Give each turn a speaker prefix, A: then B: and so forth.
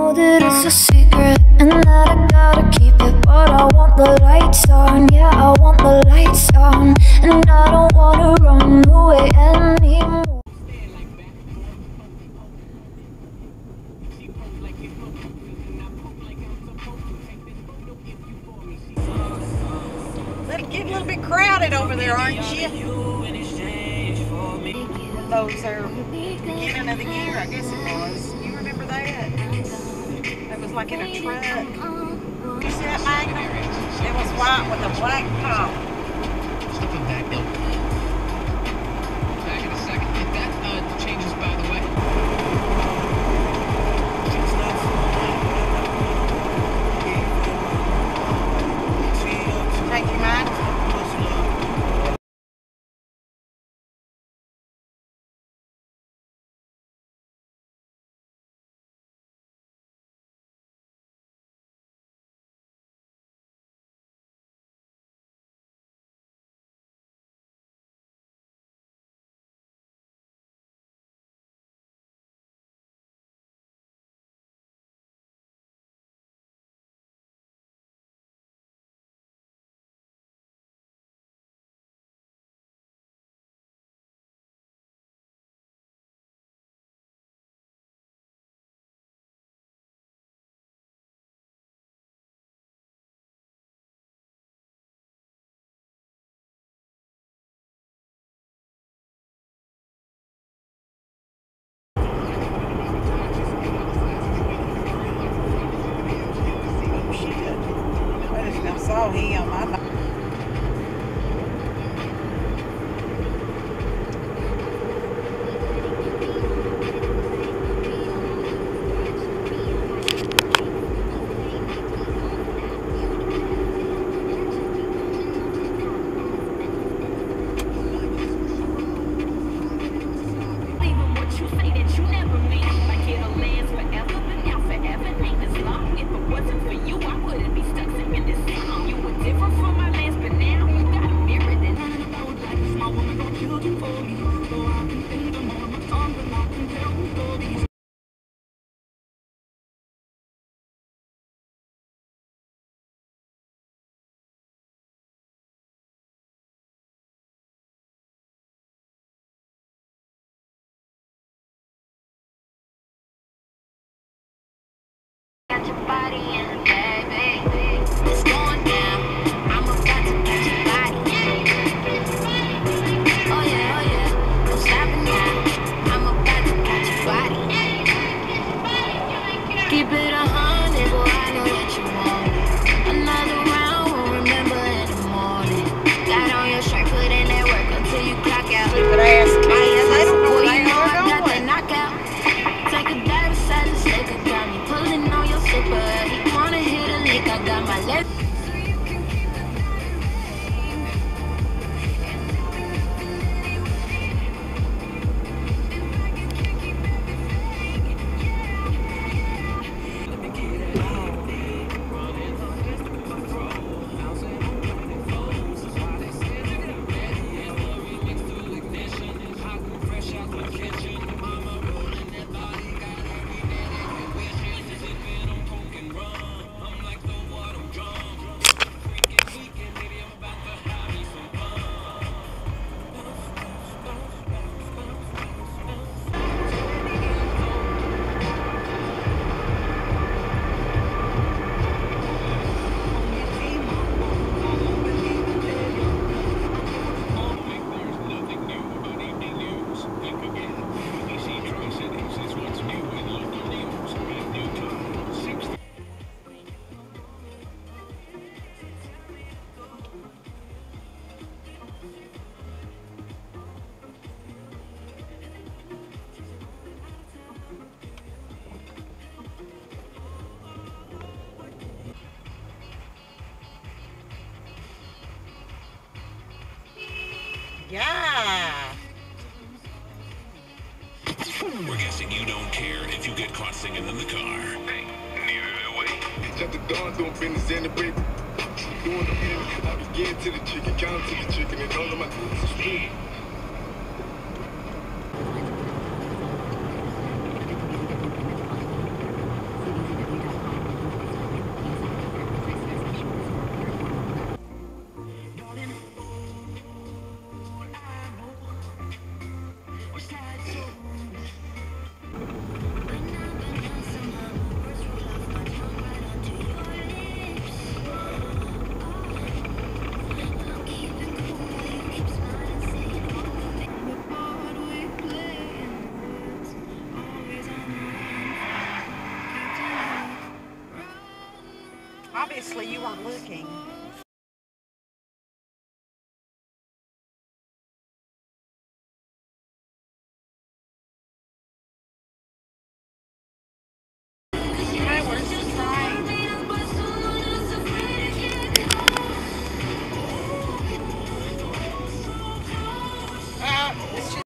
A: know that it's a secret and that I gotta keep it, but I want the lights on, yeah, I want the lights on, and I don't wanna run away anymore.
B: Getting a little bit crowded over there, aren't you? Those are beginning of the year, I guess it was. You remember that? It was like in a truck. You see that, Magnum? It was white with a black top.
C: Stepping back though. Back in a second. If that changes, by the way.
B: Thank you, man. I saw him.
D: Got your body in the bag, baby. It's going down. I'm about to catch your body. Oh yeah, oh yeah. No stopping now. I'm about to catch your body. Keep it 100, boy. I know that you want it. Another round, we'll remember in the morning. Got on your shirt, put in that work until you clock out.
B: Stupid ass kids. They don't know
D: Boy,
B: they
D: you know
B: are
D: I got that
B: going.
D: knockout. Take a dive inside the stick of got me pulling on your super. He wanna hit a lick, I got my left.
B: Yeah.
E: We're guessing you don't care if you get caught singing in the car. Hey, neither do we.
F: Shut the door, doing business in the baby. Doing the business. I begin to the chicken, count to the chicken, and all of my things are straight.
B: obviously you weren't looking.